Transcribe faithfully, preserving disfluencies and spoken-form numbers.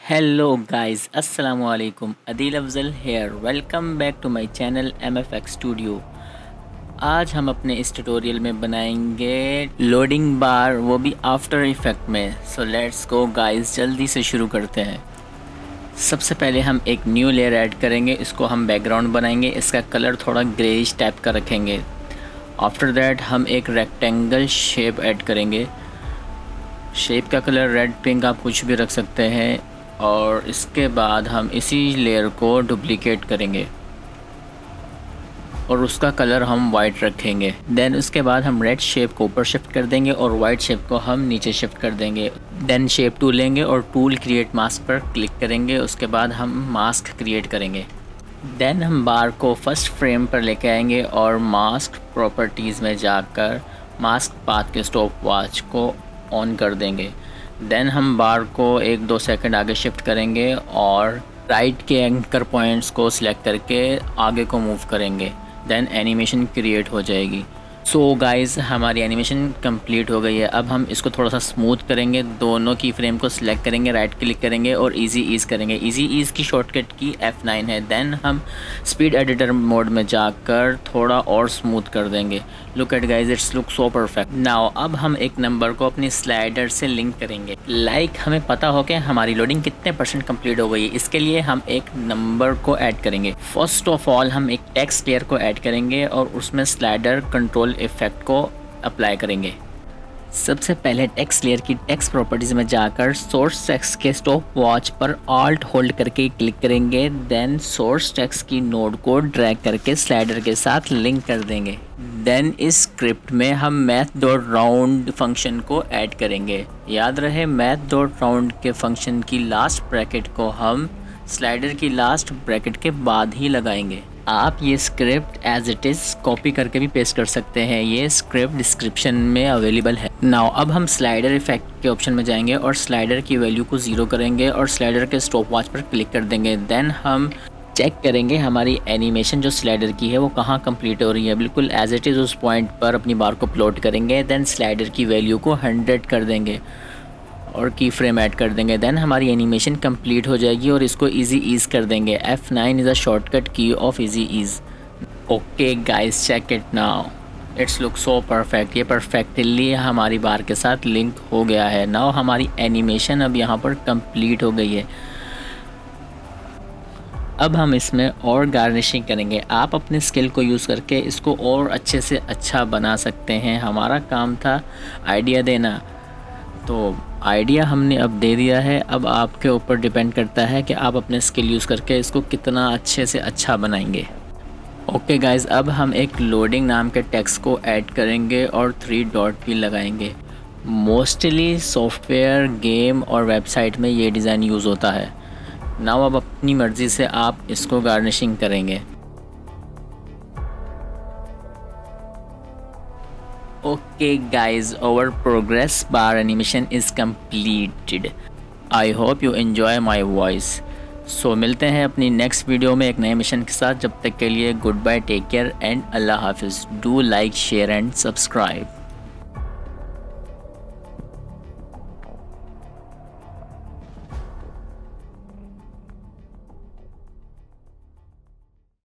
Hello guys, अस्सलाम वालेकुम। Adeel Afzal here, welcome back to my channel M F X studio. आज हम अपने इस ट्यूटोरियल में बनाएंगे लोडिंग बार, वो भी आफ्टर इफेक्ट में। सो लेट्स गो गाइस, जल्दी से शुरू करते हैं। सबसे पहले हम एक न्यू लेयर ऐड करेंगे, इसको हम बैकग्राउंड बनाएंगे। इसका कलर थोड़ा ग्रेइश टाइप का रखेंगे। आफ्टर दैट हम एक रेक्टेंगल शेप ऐड करेंगे। शेप का कलर रेड, पिंक, आप कुछ भी रख सकते हैं। और इसके बाद हम इसी लेयर को डुप्लिकेट करेंगे और उसका कलर हम वाइट रखेंगे। देन उसके बाद हम रेड शेप को ऊपर शिफ्ट कर देंगे और वाइट शेप को हम नीचे शिफ्ट कर देंगे। देन शेप टूल लेंगे और टूल क्रिएट मास्क पर क्लिक करेंगे। उसके बाद हम मास्क क्रिएट करेंगे। देन हम बार को फर्स्ट फ्रेम पर लेके आएंगे और मास्क प्रॉपर्टीज़ में जाकर मास्क पाथ के स्टॉप वॉच को ऑन कर देंगे। देन हम बार को एक दो सेकंड आगे शिफ्ट करेंगे और राइट के एंकर पॉइंट्स को सिलेक्ट करके आगे को मूव करेंगे। देन एनिमेशन क्रिएट हो जाएगी। सो so गाइस, हमारी एनिमेशन कंप्लीट हो गई है। अब हम इसको थोड़ा सा स्मूथ करेंगे। दोनों की फ्रेम को सिलेक्ट करेंगे, राइट क्लिक करेंगे और इजी ईज़ करेंगे। इजी ईज़ की शॉर्टकट की एफ़ नाइन है। देन हम स्पीड एडिटर मोड में जाकर थोड़ा और स्मूथ कर देंगे। Look at guys, it's look so perfect. Now अब हम एक नंबर को अपनी स्लाइडर से लिंक करेंगे। लाइक like, हमें पता हो कि हमारी लोडिंग कितने परसेंट कंप्लीट हो गई है। इसके लिए हम एक नंबर को ऐड करेंगे। फर्स्ट ऑफ ऑल हम एक टेक्स्ट लेयर को ऐड करेंगे और उसमें स्लाइडर कंट्रोल इफेक्ट को अप्लाई करेंगे। सबसे पहले टेक्स्ट लेयर की टेक्स्ट प्रॉपर्टीज़ में जाकर सोर्स टेक्स्ट के स्टॉप वॉच पर ऑल्ट होल्ड करके क्लिक करेंगे। देन सोर्स टेक्स्ट की नोड को ड्रैग करके स्लाइडर के साथ लिंक कर देंगे। देन इस स्क्रिप्ट में हम मैथ डॉट राउंड फंक्शन को ऐड करेंगे। याद रहे, मैथ डॉट राउंड के फंक्शन की लास्ट ब्रैकेट को हम स्लाइडर की लास्ट ब्रैकेट के बाद ही लगाएंगे। आप ये script as it is copy करके भी पेस्ट कर सकते हैं। ये स्क्रिप्ट डिस्क्रिप्शन में अवेलेबल है। नाउ अब हम स्लाइडर इफेक्ट के ऑप्शन में जाएंगे और स्लाइडर की वैल्यू को ज़ीरो करेंगे और स्लाइडर के स्टॉप वॉच पर क्लिक कर देंगे। देन हम चेक करेंगे हमारी एनिमेशन जो स्लाइडर की है वो कहाँ कंप्लीट हो रही है। बिल्कुल एज इट इज़ उस पॉइंट पर अपनी बार को प्लॉट करेंगे। देन स्लाइडर की वैल्यू को हंड्रेड कर देंगे और की फ्रेम ऐड कर देंगे। देन हमारी एनिमेशन कंप्लीट हो जाएगी और इसको इजी ईज़ कर देंगे। F nine is a shortcut key of easy ease. Okay guys, check it now, it's look so perfect. ये परफेक्टली हमारी बार के साथ लिंक हो गया है। नाउ हमारी एनिमेशन अब यहाँ पर कंप्लीट हो गई है। अब हम इसमें और गार्निशिंग करेंगे। आप अपने स्किल को यूज़ करके इसको और अच्छे से अच्छा बना सकते हैं। हमारा काम था आइडिया देना, तो आइडिया हमने अब दे दिया है। अब आपके ऊपर डिपेंड करता है कि आप अपने स्किल यूज़ करके इसको कितना अच्छे से अच्छा बनाएंगे। ओके गाइस, अब हम एक लोडिंग नाम के टेक्स्ट को ऐड करेंगे और थ्री डॉट भी लगाएंगे। मोस्टली सॉफ्टवेयर, गेम और वेबसाइट में ये डिज़ाइन यूज़ होता है। नाउ अब अपनी मर्ज़ी से आप इसको गार्निशिंग करेंगे। Okay guys, our progress bar animation is completed. I hope you enjoy my voice. So मिलते हैं अपनी नेक्स्ट वीडियो में एक नए मिशन के साथ। जब तक के लिए good bye, take care and Allah हाफिज़। Do like, share and subscribe.